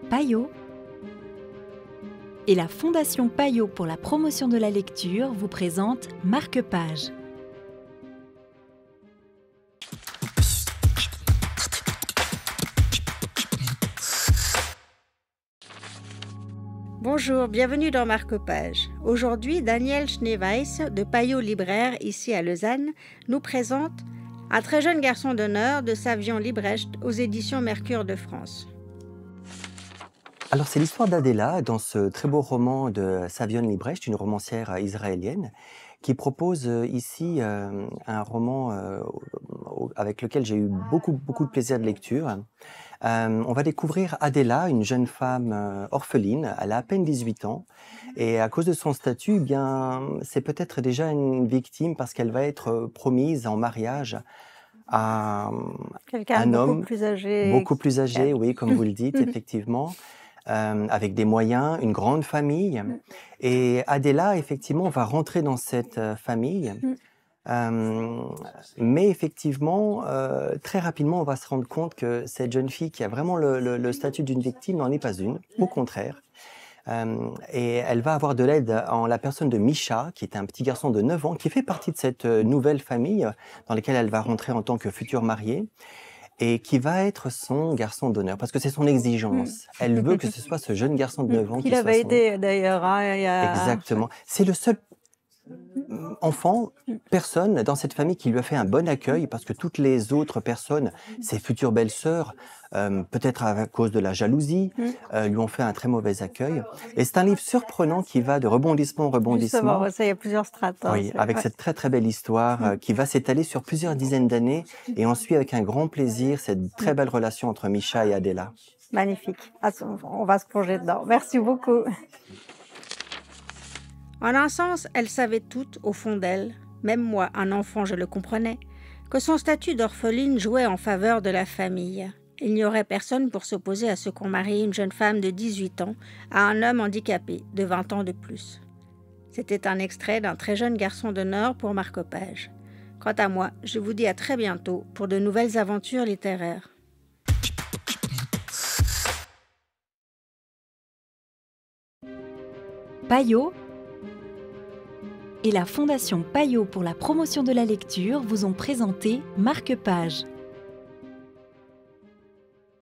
Payot et la Fondation Payot pour la promotion de la lecture vous présente Marque-Page. Bonjour, bienvenue dans Marque-Page. Aujourd'hui, Daniel Schneeweiss de Payot Libraire, ici à Lausanne, nous présente Un très jeune garçon d'honneur de Savion Librecht aux éditions Mercure de France. Alors, c'est l'histoire d'Adela dans ce très beau roman de Savion Librecht, une romancière israélienne, qui propose ici un roman avec lequel j'ai eu beaucoup de plaisir de lecture. On va découvrir Adela, une jeune femme orpheline. Elle a à peine 18 ans et à cause de son statut, eh bien, c'est peut-être déjà une victime parce qu'elle va être promise en mariage à Quelqu'un un beaucoup homme plus âgé. beaucoup plus âgé, oui, comme vous le dites, effectivement. Avec des moyens, une grande famille. Et Adela, effectivement, va rentrer dans cette famille. Mais effectivement, très rapidement, on va se rendre compte que cette jeune fille qui a vraiment le statut d'une victime n'en est pas une, au contraire. Et elle va avoir de l'aide en la personne de Misha, qui est un petit garçon de 9 ans, qui fait partie de cette nouvelle famille dans laquelle elle va rentrer en tant que future mariée. Et qui va être son garçon d'honneur, parce que c'est son exigence. Elle veut que ce soit ce jeune garçon de 9 ans qui Il soit avait son... aidé d'ailleurs. Exactement. C'est le seul enfant, personne dans cette famille qui lui a fait un bon accueil, parce que toutes les autres personnes, ses futures belles-sœurs, peut-être à cause de la jalousie, lui ont fait un très mauvais accueil. Et c'est un livre surprenant qui va de rebondissement en rebondissement. Justement, ça, il y a plusieurs strates. Oui, avec cette très belle histoire qui va s'étaler sur plusieurs dizaines d'années, et on suit avec un grand plaisir cette très belle relation entre Misha et Adela. Magnifique. On va se plonger dedans. Merci beaucoup. En un sens, elle savait toute au fond d'elle, même moi, un enfant, je le comprenais, que son statut d'orpheline jouait en faveur de la famille. Il n'y aurait personne pour s'opposer à ce qu'on marie une jeune femme de 18 ans à un homme handicapé de 20 ans de plus. C'était un extrait d'un très jeune garçon d'honneur pour Marque-Page. Quant à moi, je vous dis à très bientôt pour de nouvelles aventures littéraires. Payot et la Fondation Payot pour la promotion de la lecture vous ont présenté Marque-Page.